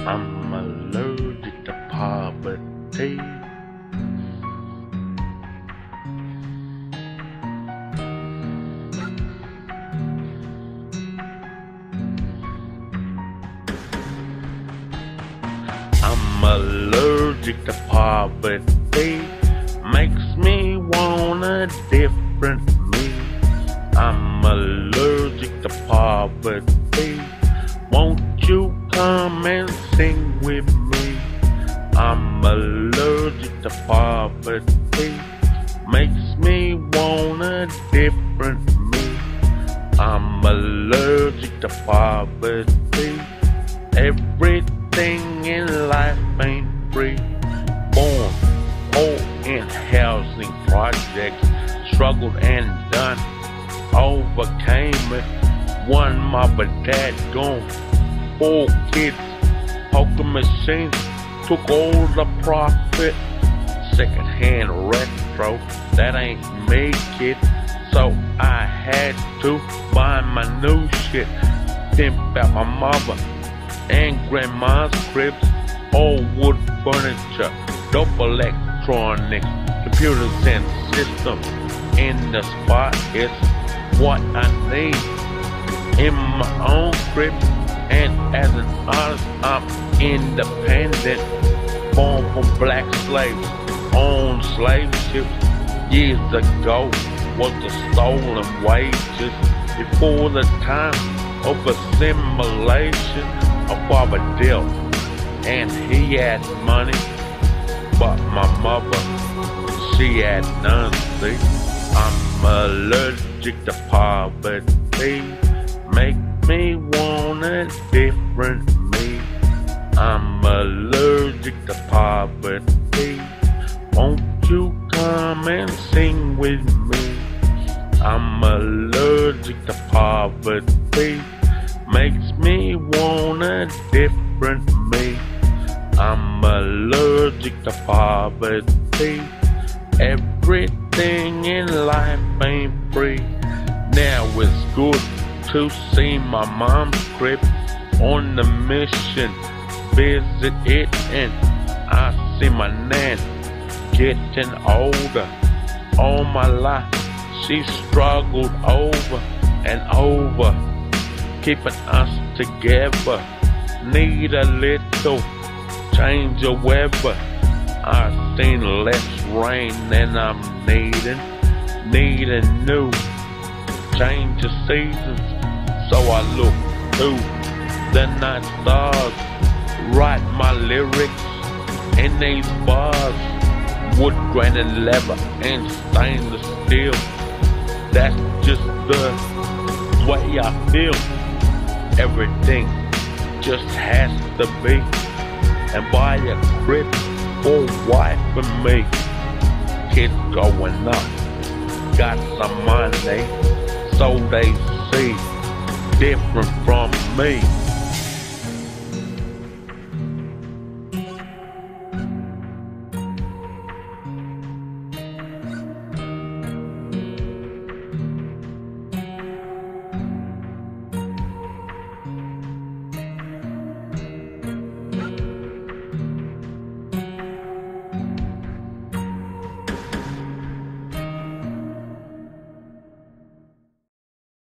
I'm allergic to poverty. I'm allergic to poverty. Makes me want a different me. I'm allergic to poverty. Won't you come and sing with me? I'm allergic to poverty. Makes me want a different me. I'm allergic to poverty. Everything in life ain't free. Born poor in housing projects, struggled and done, overcame it. One mom and dad gone, 4 kids, poker machines took all the profit. Secondhand retro, that ain't me, kid. So I had to buy my new shit. Pimp out my mother and grandma's cribs. Old wood furniture, double electronics, computers and systems. In the spot, it's what I need in my own crib. And as an artist, I'm independent. Born from black slaves on slave ships. Years ago was the stolen wages. Before the time of assimilation, a father dealt and he had money, but my mother, she had none. See, I'm allergic to poverty. Make me want a different me. I'm allergic to poverty. Won't you come and sing with me? I'm allergic to poverty. Makes me want a different me. I'm allergic to poverty. Everything in life ain't free. Now it's good to see my mom's crib on the mission. Visit it and I see my nan getting older. All my life she struggled over and over, keeping us together. Need a little change of weather. I've seen less rain than I'm needing new change of seasons. So I look through the night stars, write my lyrics in these bars. Wood grain and leather and stainless steel. That's just the way I feel. Everything just has to be. And buy a crib for wife and me. Kids growing up, got some money, so they see different from me.